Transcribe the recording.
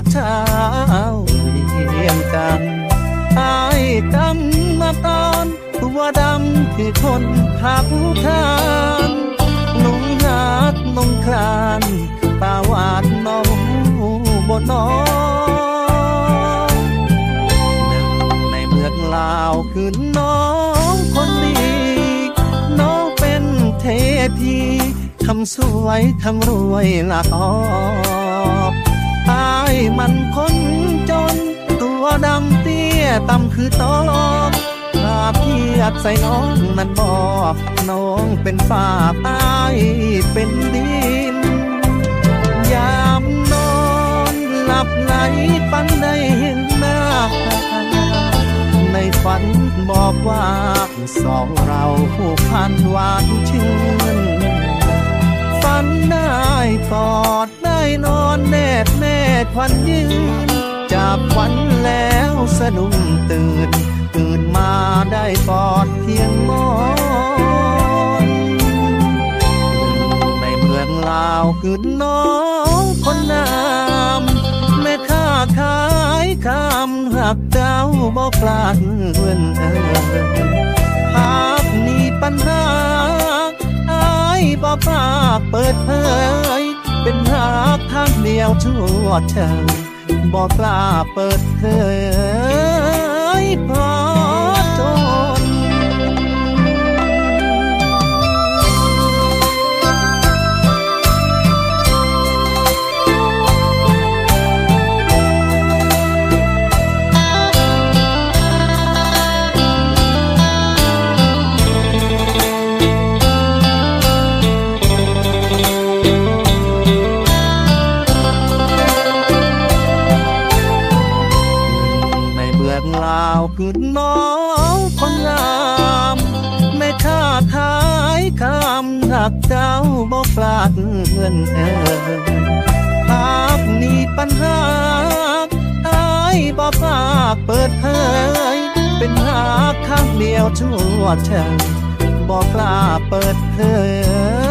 เช้าเรียนกันอายกำมาตอนตัวดำคือคนขับทานนุ่งหักนุ่งคลานตาหวานน้องบนน้องหนึ่งในเมืองลาวคือน้องคนดีน้องเป็นเทพีทำสวยทำรวยหลักออกอายมันคนจนตัวดำเตี้ยต่ำคือตอกถ้าเทียบใส่น้องนั้นบอกน้องเป็นฝ้าอายเป็นดินยามนอนหลับไหลฝันได้เห็นหน้าในฝันบอกว่าสองเราผูกพันหวานชื่นฝันได้กอดได้นอนแนบแม่ควันยืนจากฝันแล้วสะดุ้งตื่นมาได้กอดเพียงมอนในเมืองลาวคือน้องคนงามแม่ค้าขายคำหักเจ้าบอกลาดเพื่อนหากมีปัญหาอายบอกกล้าเปิดเผยเป็นหากทางเดียวชั่วเชิงบอกกล้าเปิดเผยพอจนคือน้องคนงามแม่ค้าขายคำหักเจ้าบอกกลาดเงินหากมีปัญหาอายบอกกล้าเปิดเผยเป็นหากข้างเดียวชั่วเชิงบอกกล้าเปิดเผย